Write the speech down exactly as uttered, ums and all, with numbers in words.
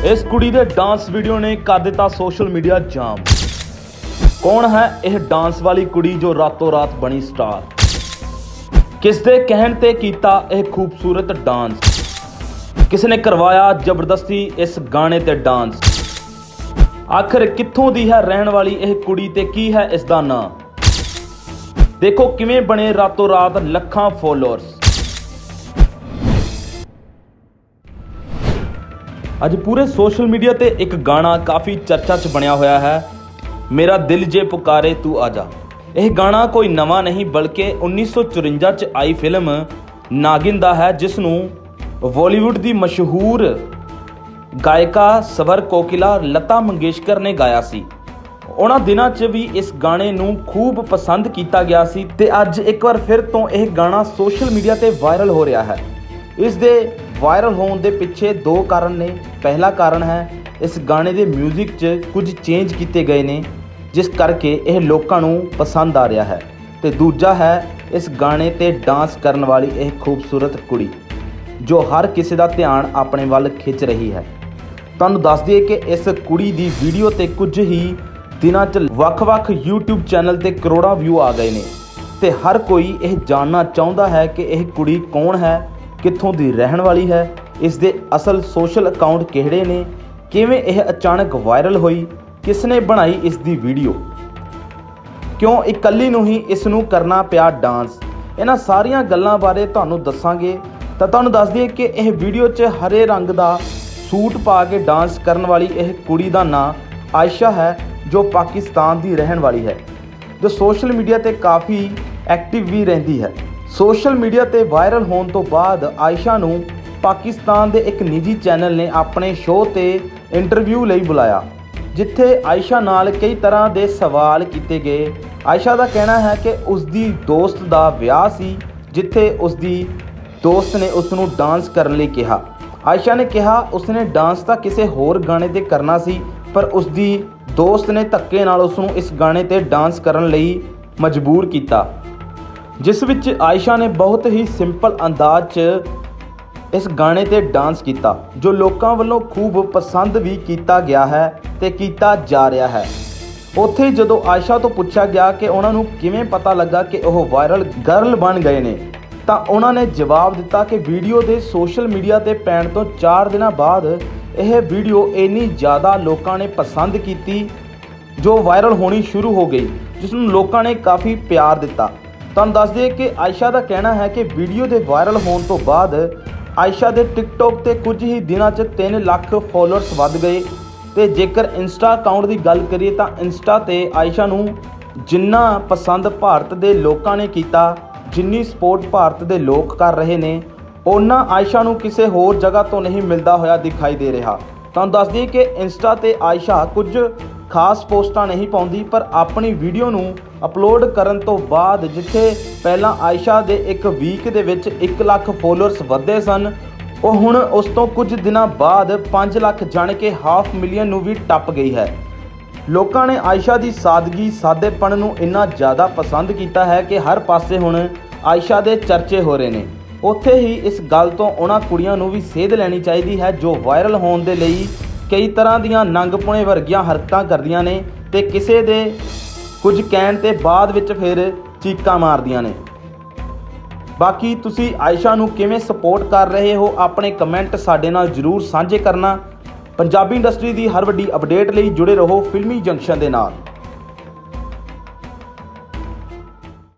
इस कुड़ी दे dance video ने कर दिता सोशल मीडिया जाम। कौन है यह डांस वाली कुड़ी जो रातों रात बनी स्टार? किस दे कहण ते कीता यह खूबसूरत डांस? किसने करवाया जबरदस्ती इस गाने ते डांस? आखिर कित्थों दी है रहन वाली यह कुड़ी ते की है इसदा नां? देखो किवें बने रातों रात लखां फॉलोअर्स। अज पूरे सोशल मीडिया ते एक गाना काफ़ी चर्चा च बनया होया है, मेरा दिल जे पुकारे तू आजा। यह गाना कोई नवा नहीं बल्कि उन्नीस सौ चुरंजा च आई फिल्म नागिन दा है, जिसनूं बॉलीवुड दी मशहूर गायिका स्वर कोकिला लता मंगेशकर ने गाया सी। उन्हां दिनां च भी इस गाने नूं खूब पसंद किया गया सी ते अज एक बार फिर तो यह गाना सोशल मीडिया ते वायरल हो रहा है। इस दे वायरल होने के पिछे दो कारण ने। पहला कारण है इस गाने के म्यूजिक च कुछ चेंज किए गए ने, जिस करके यह लोगों को पसंद आ रहा है। तो दूजा है इस गाने ते डांस करने वाली यह खूबसूरत कुड़ी जो हर किसी का ध्यान अपने वाल खिंच रही है। तुहानूं दस दिए कि इस कुड़ी की वीडियो ते कुछ ही दिनों च वख-वख यूट्यूब चैनल ते करोड़ों व्यू आ गए ने ते हर कोई यह जानना चाहता है कि यह कुड़ी कौन है, कित्थों दी रहन वाली है, इस दे असल सोशल अकाउंट किहड़े ने, किवें यह अचानक वायरल हुई, किसने बनाई इस दी वीडियो, क्यों इकल्ली नूं ही इस नूं करना पिया डांस। इन्हां सारियां गल्लां बारे तुहानूं दस्सांगे। तां तुहानूं दस दईए कि यह वीडियो च हरे रंग दा सूट पा के डांस करन वाली यह कुड़ी दा नां आयशा है, जो पाकिस्तान दी रहन वाली है, जो सोशल मीडिया ते काफ़ी एक्टिव भी रहिंदी है। सोशल मीडिया ते वायरल होने तो बाद आयशा नूं पाकिस्तान दे एक निजी चैनल ने अपने शो ते इंटरव्यू लई बुलाया, जिथे आयशा नाल कई तरह के सवाल किए गए। आयशा का कहना है कि उसकी दोस्त का विआह सी, जिथे उसकी दोस्त ने उसनूं डांस करने लई कहा। आयशा ने कहा उसने डांस तो किसी होर गाने ते करना सी, पर उसकी दोस्त ने धक्के नाल उसनूं इस गाने ते डांस करने लई मजबूर किया, जिस विच आयशा ने बहुत ही सिंपल अंदाज च इस गाने ते डांस किया, जो लोगों वालों खूब पसंद भी किया गया है ते किया जा रहा है। उत्थे जदों आयशा तो पूछा गया कि उन्होंने किवें पता लगा कि वह वायरल गर्ल बन गए ने, तो उन्होंने जवाब दिता कि वीडियो के सोशल मीडिया ते पैण तो चार दिन बाद यह वीडियो इन्नी ज़्यादा लोगों ने पसंद की जो वायरल होनी शुरू हो गई, जिसनूं लोगों ने काफ़ी प्यार दिता। तुहानूं दस दिए कि आयशा का कहना है कि वीडियो के वायरल होने तो बाद आयशा के टिकटॉक ते कुछ ही दिनों च तीन लाख फॉलोअर्स वध गए। तो जेकर इंस्टा अकाउंट की गल करिए तो इंस्टा ते आयशा नूं जिन्ना पसंद भारत के लोगों ने किया, जिन्नी सपोर्ट भारत के लोग कर रहे हैं, उन्ना आयशा नूं किसी होर जगह तो नहीं मिलता होया दिखाई दे रहा। तुहानूं दस दिए कि इंस्टा ते आयशा कुछ खास पोस्टां नहीं पाउंदी, पर अपनी वीडियो नूं अपलोड करन तो बाद जिथे पहला आयशा दे एक वीक दे विच एक लाख फॉलोअर्स वधे सन, ਉਹ ਹੁਣ ਉਸ ਤੋਂ कुछ दिनों बाद पाँच लाख जाने के हाफ मिलियन नूं भी टप गई है। लोगों ने आयशा की सादगी सादेपन नूं इन्ना ज़्यादा पसंद किया है कि हर पासे हुण आयशा के चर्चे हो रहे हैं। उत्थे ही इस गल तो उन्हां कुड़ियां नूं भी सेध लैनी चाहिए है जो वायरल होने दे लई कई तरह दीयां नंगपुणे वर्गियां हरकतां करदियां ने ते किसे दे कुछ कहण ते बाद विच फिर चीकां मारदियां ने। बाकी तुसी आयशा नूं किवें सपोर्ट कर रहे हो, अपने कमेंट साडे नाल जरूर साझे करना। पंजाबी इंडस्ट्री की हर वड्डी अपडेट लई जुड़े रहो फिल्मी जंक्शन दे नाल।